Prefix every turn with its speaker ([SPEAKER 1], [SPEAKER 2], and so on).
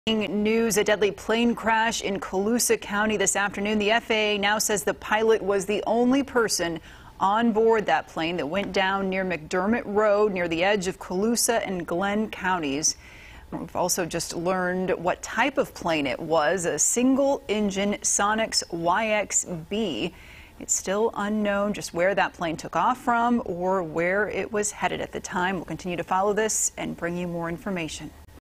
[SPEAKER 1] News, a deadly plane crash in Colusa County this afternoon. The FAA now says the pilot was the only person on board that plane that went down near McDermott Road near the edge of Colusa and Glenn counties. We've also just learned what type of plane it was, a single-engine Sonex YXB. It's still unknown just where that plane took off from or where it was headed at the time. We'll continue to follow this and bring you more information.